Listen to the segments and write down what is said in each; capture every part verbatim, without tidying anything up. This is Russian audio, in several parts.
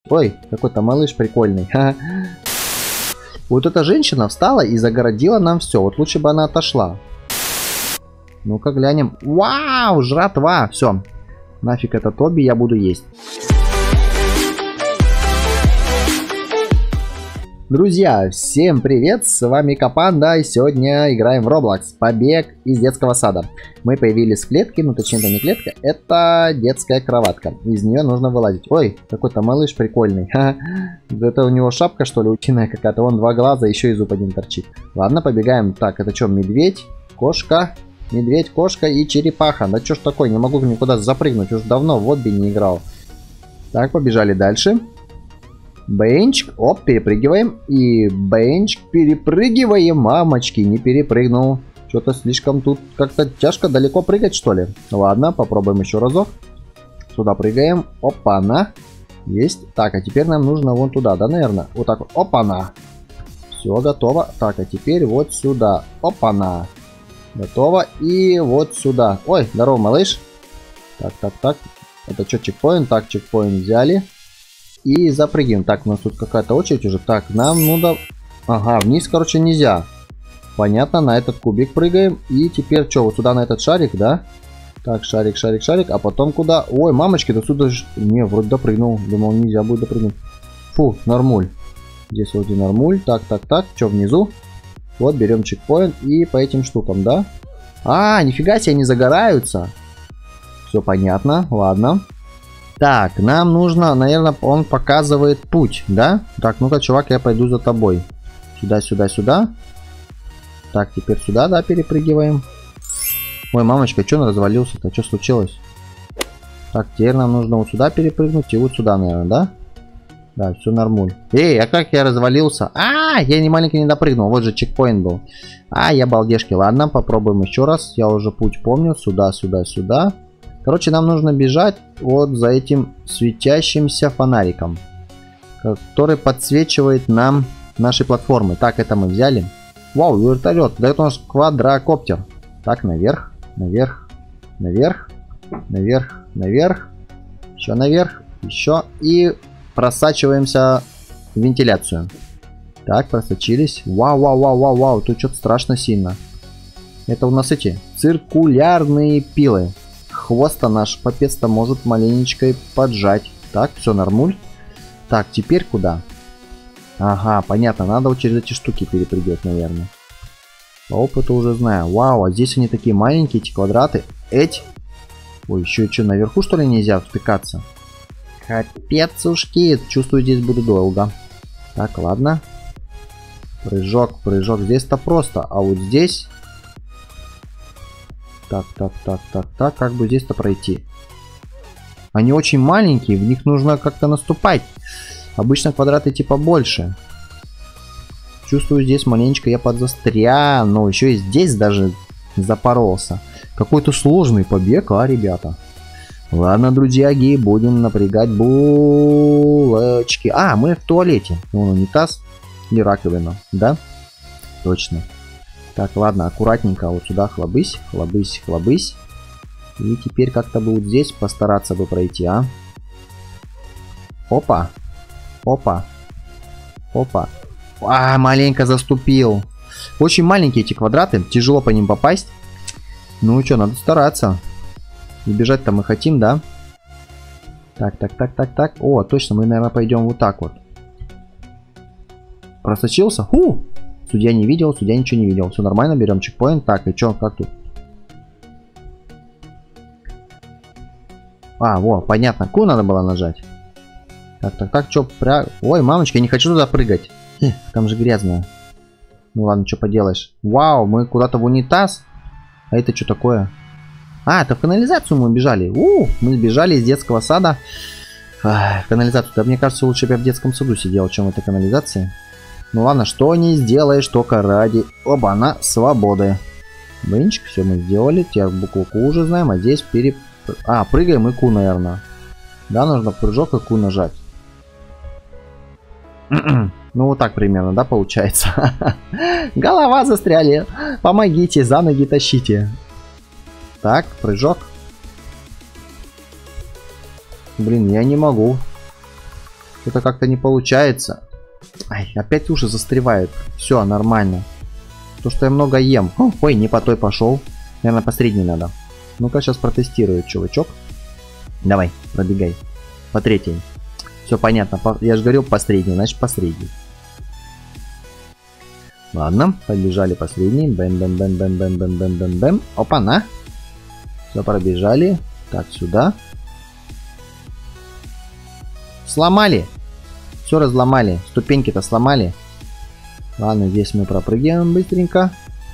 Ой, какой-то малыш прикольный. Ха. Вот эта женщина встала и загородила нам все. Вот лучше бы она отошла. Ну-ка глянем. Вау, жратва. Все. Нафиг это Тоби, я буду есть. Друзья, всем привет, с вами Капанда, и сегодня играем в Roblox, побег из детского сада. Мы появились в клетке, ну точнее это не клетка, это детская кроватка, из нее нужно вылазить. Ой, какой-то малыш прикольный, ха, это у него шапка что ли утиная какая-то, вон два глаза, еще и зуб один торчит. Ладно, побегаем, так, это что, медведь, кошка, медведь, кошка и черепаха, да что ж такое, не могу никуда запрыгнуть, уже давно в обби не играл. Так, побежали дальше. Бенчик, оп, перепрыгиваем. И бенчик, перепрыгиваем. Мамочки, не перепрыгнул. Что-то слишком тут как-то тяжко далеко прыгать, что ли. Ладно, попробуем еще разок. Сюда прыгаем. Опа-на. Есть. Так, а теперь нам нужно вон туда, да, наверное? Вот так вот. Опа-на. Все, готово. Так, а теперь вот сюда. Опа-на. Готово. И вот сюда. Ой, здорово, малыш. Так, так, так. Это что, чекпоинт? Так, чекпоинт взяли. И запрыгиваем. Так, у нас тут какая-то очередь уже. Так, нам надо... Ага, вниз, короче, нельзя. Понятно, на этот кубик прыгаем. И теперь что, вот сюда на этот шарик, да? Так, шарик, шарик, шарик. А потом куда? Ой, мамочки, до сюда же... Не, вроде допрыгнул. Думал, нельзя будет допрыгнуть. Фу, нормуль. Здесь вроде нормуль. Так, так, так. Что внизу? Вот, берем чекпоинт. И по этим штукам, да? А, нифига себе, они загораются. Все понятно, ладно. Так, нам нужно, наверное, он показывает путь, да? Так, ну-ка, чувак, я пойду за тобой. Сюда, сюда, сюда. Так, теперь сюда, да, перепрыгиваем. Ой, мамочка, что он развалился-то? Что случилось? Так, теперь нам нужно вот сюда перепрыгнуть и вот сюда, наверное, да? Да, все нормуль. Эй, а как я развалился? А, я не маленький не допрыгнул, вот же чекпоинт был. А, я балдежки. Ладно, попробуем еще раз. Я уже путь помню. Сюда, сюда, сюда. Короче, нам нужно бежать вот за этим светящимся фонариком, который подсвечивает нам наши платформы. Так, это мы взяли. Вау, вертолет. Да это у нас квадрокоптер. Так, наверх, наверх, наверх, наверх, наверх. Еще наверх, еще. И просачиваемся в вентиляцию. Так, просочились. Вау, вау, вау, вау, вау. Тут что-то страшно сильно. Это у нас эти циркулярные пилы. Хвост-то наш попец-то может маленечко поджать. Так, все нормуль. Так, теперь куда? Ага, понятно, надо вот через эти штуки перепрыгивать, наверное. По опыту уже знаю. Вау, а здесь они такие маленькие, эти квадраты. Эти. Ой, еще и что, наверху что ли нельзя втыкаться? Капецушки, чувствую, здесь буду долго. Так, ладно. Прыжок, прыжок. Здесь-то просто, а вот здесь... Так, так, так, так, так, как бы здесь-то пройти? Они очень маленькие, в них нужно как-то наступать. Обычно квадраты типа больше. Чувствую, здесь маленечко я подзастрял, но еще и здесь даже запоролся. Какой-то сложный побег, а, ребята? Ладно, друзьяги, будем напрягать булочки. А, мы в туалете. Вон унитаз и раковина, да? Точно. Так, ладно, аккуратненько вот сюда хлобысь, хлобысь, хлобысь. И теперь как-то бы вот здесь постараться бы пройти, а? Опа, опа, опа. А, маленько заступил. Очень маленькие эти квадраты, тяжело по ним попасть. Ну что, надо стараться. И бежать-то мы хотим, да? Так, так, так, так, так. О, точно, мы, наверное, пойдем вот так вот. Просочился? Ху! Судья не видел, судья ничего не видел. Все нормально, берем чекпоинт. Так, и что, как тут? А, во, понятно. Q надо было нажать. Так, так, так, что, пря... Ой, мамочка, я не хочу туда прыгать. Хе, там же грязно. Ну ладно, что поделаешь. Вау, мы куда-то в унитаз. А это что такое? А, это в канализацию мы бежали. У, мы сбежали из детского сада. Ах, в канализацию. Да мне кажется, лучше бы я в детском саду сидел, чем в этой канализации. Ну ладно, что не сделаешь, только ради... Оба-на, свободы. Блинчик, все мы сделали. Теперь букву Q уже знаем, а здесь переп... А, прыгаем и Q, наверное. Да, нужно прыжок и Q нажать. Ну вот так примерно, да, получается. Голова застряли. Помогите, за ноги тащите. Так, прыжок. Блин, я не могу. Что-то как-то не получается. Ай, опять уши застревают. Все, нормально. То, что я много ем. Ой, не по той пошел. Наверное, по средней надо. Ну-ка, сейчас протестирую, чувачок. Давай, пробегай. По третьей. Все понятно. По... Я же говорил по средней, значит по средней. Ладно, побежали по средней. Бэм-бэм-бэм-бэм-бэм-бэм-бэм-бэм. Опа-на. Все, пробежали. Так, сюда. Сломали. Все разломали. Ступеньки-то сломали. Ладно, здесь мы пропрыгиваем быстренько.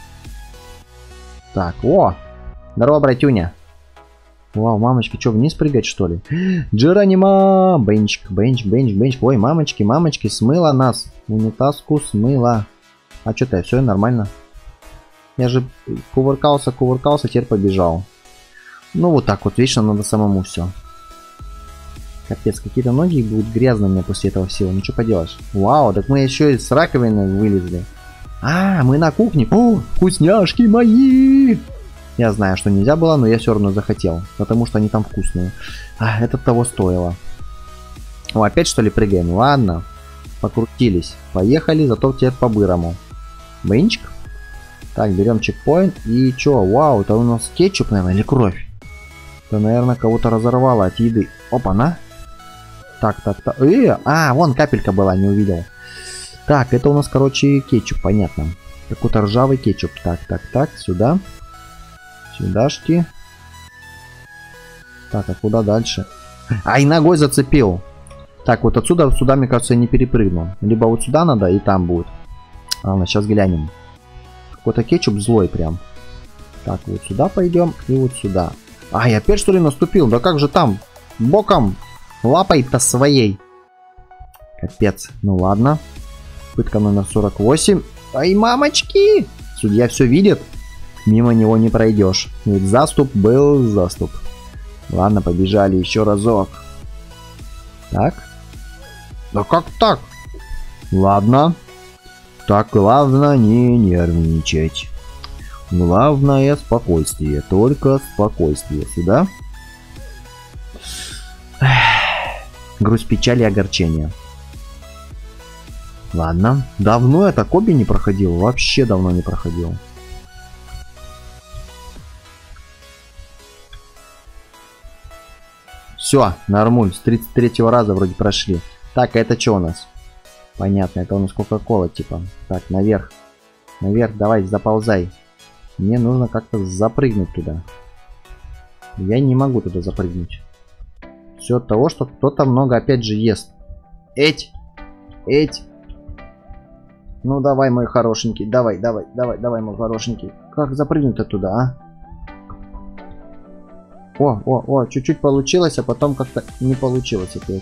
Так, о! Здорово, братюня. Вау, мамочки, что, вниз прыгать, что ли? Джеронима! Бенчик, бенч, бенч, бенч. Ой, мамочки, мамочки, смыла нас. Унитазку смыла. А что-то, все нормально. Я же кувыркался, кувыркался, теперь побежал. Ну, вот так вот, вечно надо самому все. Капец, какие-то ноги будут грязные у меня после этого всего. Ну, что поделаешь. Вау, так мы еще и с раковины вылезли. А, мы на кухне. О, вкусняшки мои! Я знаю, что нельзя было, но я все равно захотел. Потому что они там вкусные. А, это того стоило. О, опять что ли прыгаем? Ладно. Покрутились. Поехали, зато теперь по-бырому. Бенчик. Так, берем чекпоинт. И что? Вау, это у нас кетчуп, наверное, или кровь? Это, наверное, кого-то разорвало от еды. Опа-на. Так, так, так. Э, а, вон капелька была, не увидел. Так, это у нас, короче, кетчуп, понятно. Какой-то ржавый кетчуп. Так, так, так, сюда. Сюдашки. Так, а куда дальше? Ай, ногой зацепил. Так, вот отсюда, сюда, мне кажется, я не перепрыгну. Либо вот сюда надо, и там будет. Ладно, сейчас глянем. Какой-то кетчуп злой прям. Так, вот сюда пойдем, и вот сюда. Ай, опять что ли наступил? Да как же там? Боком. Лапой-то своей. Капец. Ну ладно. Пытка номер сорок восемь. Ай, мамочки! Судья все видит. Мимо него не пройдешь. Ведь заступ был заступ. Ладно, побежали еще разок. Так. Да как так? Ладно. Так, главное не нервничать. Главное спокойствие. Только спокойствие. Сюда. Грусть, печаль и огорчение. Ладно. Давно я так обе не проходил. Вообще давно не проходил. Все, нормуль. С тридцать третьего раза вроде прошли. Так, а это что у нас? Понятно, это у нас кока-кола типа. Так, наверх. Наверх, давай, заползай. Мне нужно как-то запрыгнуть туда. Я не могу туда запрыгнуть. Все от того, что кто-то много опять же ест. Эть! Эть! Ну давай, мой хорошенький. Давай, давай, давай, давай, мой хорошенький. Как запрыгнуть-то туда, а? О, о, о, чуть-чуть получилось, а потом как-то не получилось опять.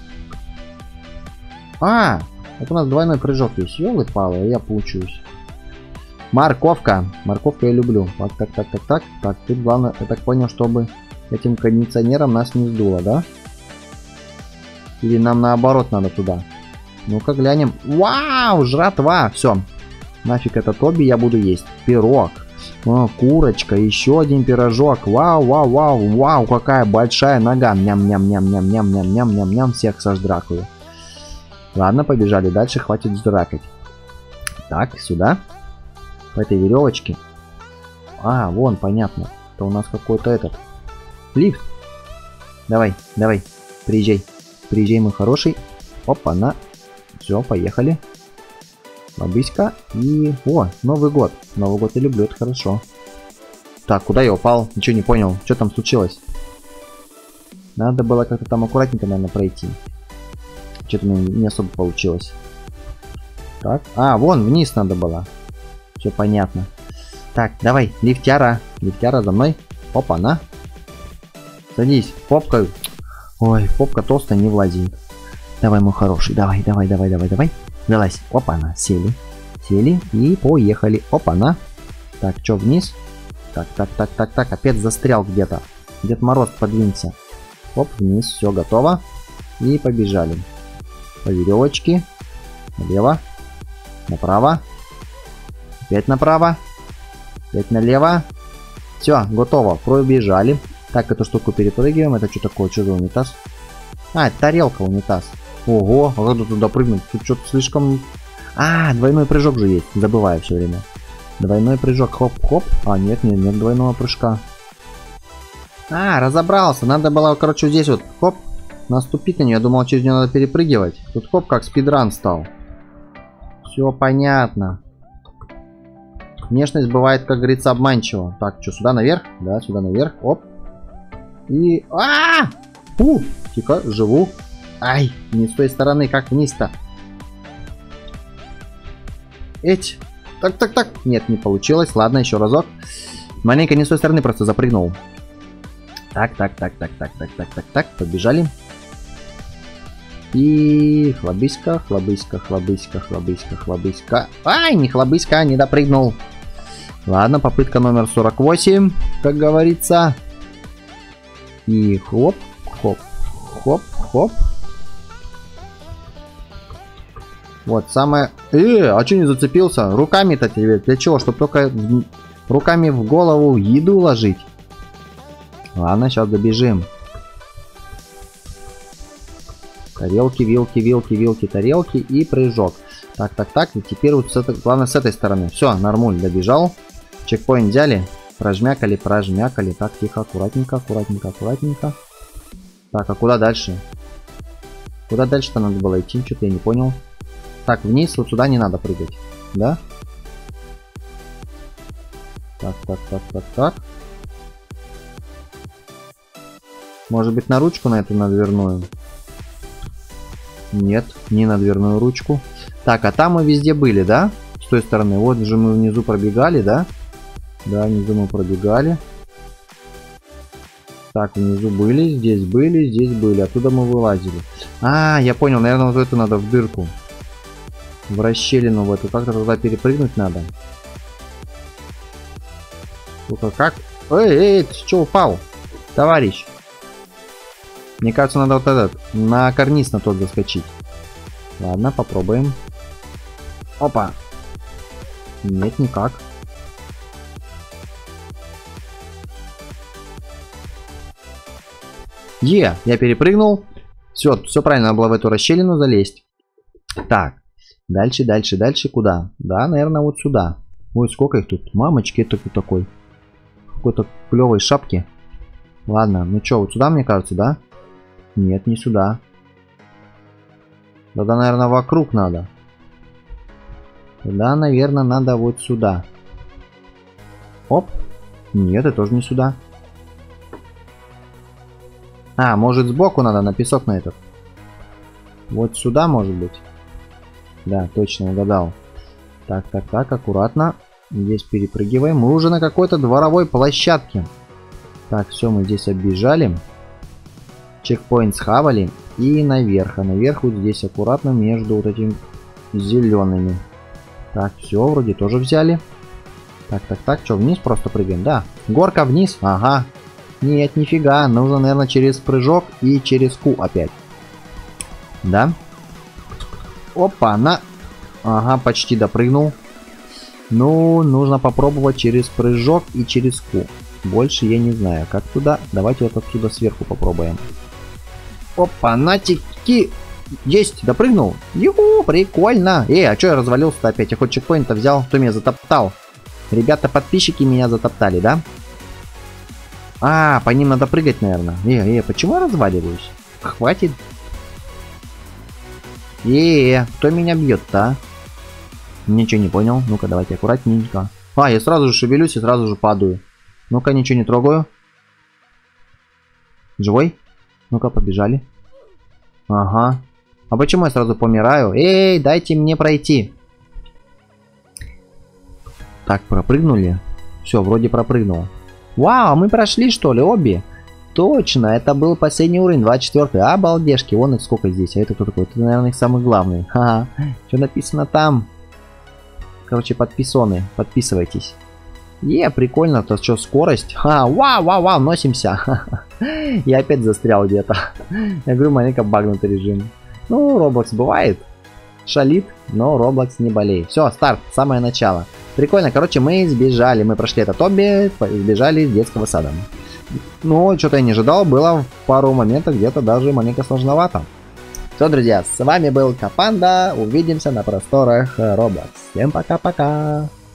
А! Это у нас двойной прыжок есть. Ёлы-палы, я получусь. Морковка. Морковку я люблю. Так, так, так, так, так. Так, тут главное, я так понял, чтобы этим кондиционером нас не сдуло, да? Или нам наоборот надо туда? Ну-ка глянем. Вау, жратва. Все. Нафиг это Тоби, я буду есть. Пирог. О, курочка, еще один пирожок. Вау, вау, вау, вау, какая большая нога. Ням-ням-ням-ням-ням-ням-ням-ням. Всех сождракаю. Ладно, побежали дальше, хватит ждракать. Так, сюда. По этой веревочке. А, вон, понятно. Это у нас какой-то этот. Лифт. Давай, давай, приезжай. Приезжай, мой хороший. Опа, на. Все, поехали. Бабыська. И... О, Новый год. Новый год я люблю, это хорошо. Так, куда я упал? Ничего не понял. Что там случилось? Надо было как-то там аккуратненько, наверное, пройти. Что-то мне не особо получилось. Так. А, вон, вниз надо было. Все понятно. Так, давай, лифтяра. Лифтяра за мной. Опа, на. Садись, попка. Ой, попка толстая, не влазит. Давай, мой хороший, давай, давай, давай, давай, давай. Залазь. Опа-на, сели. Сели и поехали. Опа-на. Так, что, вниз? Так, так, так, так, так, опять застрял где-то. Дед Мороз, подвинься. Оп, вниз, все готово. И побежали. По веревочке. Налево. Направо. Опять направо. Опять налево. Все, готово. Пробежали. Так, эту штуку перепрыгиваем. Это что такое? Что за унитаз? А, это тарелка, унитаз. Ого, а как туда прыгнуть? Тут что-то слишком... А, двойной прыжок же есть. Забываю все время. Двойной прыжок. Хоп-хоп. А, нет, нет, нет двойного прыжка. А, разобрался. Надо было, короче, здесь вот, хоп, наступить на нее. Я думал, через нее надо перепрыгивать. Тут хоп, как спидран стал. Все понятно. Внешность бывает, как говорится, обманчиво. Так, что, сюда наверх? Да, сюда наверх. Оп. И... А! Фу! Тихо, живу. Ай, не с той стороны, как вниз-то. Эть. Так, так, так. Нет, не получилось. Ладно, еще разок. Маленько не с той стороны просто запрыгнул. Так, так, так, так, так, так, так, так, так. Побежали. И хлобыська, хлобыська, хлобыська, хлобыська, хлобыська. Ай, не хлобыська, не допрыгнул. Ладно, попытка номер сорок восемь, как говорится. И хоп, хоп, хоп, хоп. Вот, самое... Э, а что не зацепился? Руками-то тебе. Для чего? Чтобы только руками в голову еду ложить. Ладно, сейчас добежим. Тарелки, вилки, вилки, вилки, тарелки и прыжок. Так, так, так. И теперь вот с этой, главное с этой стороны. Все, нормуль, добежал. Чекпоинт взяли. Прожмякали, прожмякали. Так, тихо, аккуратненько, аккуратненько, аккуратненько. Так, а куда дальше? Куда дальше-то надо было идти? Что-то я не понял. Так, вниз, вот сюда не надо прыгать. Да? Так, так, так, так, так. Может быть, на ручку на эту надверную? Нет, не на дверную ручку. Так, а там мы везде были, да? С той стороны. Вот же мы внизу пробегали, да? Да, внизу мы пробегали. Так, внизу были, здесь были, здесь были. Оттуда мы вылазили. А, я понял, наверное, вот эту надо в дырку. В расщелину в эту. Как-то туда перепрыгнуть надо. Ну-ка, как? Эй, эй, ты что упал? Товарищ. Мне кажется, надо вот этот, на карниз на тот заскочить. Ладно, попробуем. Опа. Нет, никак. Е, я перепрыгнул. Все, все правильно, надо было в эту расщелину залезть. Так, дальше, дальше, дальше куда? Да, наверное, вот сюда. Ой, сколько их тут. Мамочки, это кто такой? Какой-то клевой шапки. Ладно, ну что, вот сюда, мне кажется, да? Нет, не сюда. Тогда, наверное, вокруг надо. Тогда, наверное, надо вот сюда. Оп. Нет, это тоже не сюда. А, может сбоку надо, на песок на этот. Вот сюда, может быть. Да, точно угадал. Так, так, так, аккуратно. Здесь перепрыгиваем. Мы уже на какой-то дворовой площадке. Так, все, мы здесь оббежали. Чекпоинт схавали. И наверх. А наверх вот здесь аккуратно между вот этими зелеными. Так, все, вроде тоже взяли. Так, так, так, что, вниз просто прыгаем? Да. Горка вниз. Ага. Нет, нифига. Нужно, наверное, через прыжок и через Q опять. Да. Опа, на. Ага, почти допрыгнул. Ну, нужно попробовать через прыжок и через Q. Больше я не знаю, как туда. Давайте вот отсюда сверху попробуем. Опа, натики. Есть, допрыгнул. Юху, прикольно. Эй, а что я развалился-то опять? Я хоть чекпоинт-то взял, кто меня затоптал? Ребята, подписчики меня затоптали, да? А, по ним надо прыгать, наверное. Эй, эй, почему я разваливаюсь? Хватит. Эй, кто меня бьет-то, а? Ничего не понял. Ну-ка, давайте аккуратненько. А, я сразу же шевелюсь и сразу же падаю. Ну-ка, ничего не трогаю. Живой? Ну-ка, побежали. Ага. А почему я сразу помираю? Эй, дайте мне пройти. Так, пропрыгнули. Все, вроде пропрыгнул. Вау, мы прошли, что ли, обе? Точно, это был последний уровень, двадцать четвёртый. Обалдешки, вон их сколько здесь. А это кто такой? Это, наверное, их самый главный. Ха-ха. Что написано там? Короче, подписоны. Подписывайтесь. Е, прикольно, то что, скорость? Ха, вау, вау, вау, носимся. Я опять застрял где-то. Я говорю, маленько багнутый режим. Ну, Roblox бывает. Шалит, но Roblox не болеет. Все, старт, самое начало. Прикольно, короче, мы сбежали. Мы прошли этот обе, сбежали из детского сада. Ну, что-то я не ожидал. Было в пару моментов где-то даже маленько сложновато. Все, друзья, с вами был Капанда. Увидимся на просторах Roblox. Всем пока-пока.